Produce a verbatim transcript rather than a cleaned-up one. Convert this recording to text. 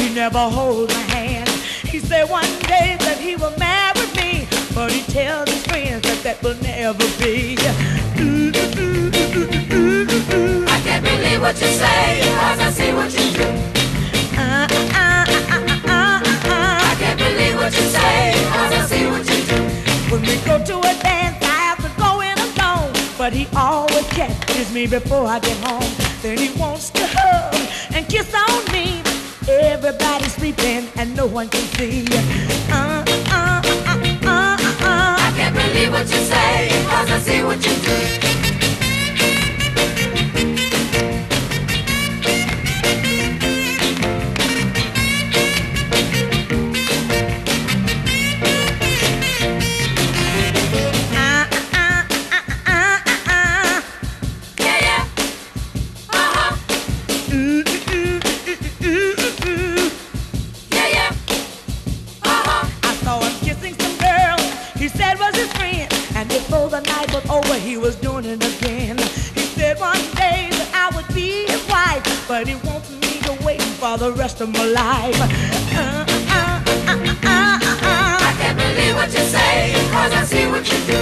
he never holds my hand. He said one day that he will marry me, but he tells his friends that that will never be. Ooh, ooh, ooh, ooh, ooh, ooh. I can't believe what you say, cause I see what you do. Uh, uh, uh, uh, uh, uh, uh. I can't believe what you say, cause I see what you do. When we go to a dance, I have to go in alone, but he always catches me before I get home. Then he wants to hug and kiss on me. Everybody's sleeping and no one can see. Uh, uh, uh, uh, uh, uh. I can't believe what you say, cause I see what you do. Over, he was doing it again. He said one day that I would be his wife, but he wants me to wait for the rest of my life. Uh, uh, uh, uh, uh, uh, uh. I can't believe what you say, cause I see what you do.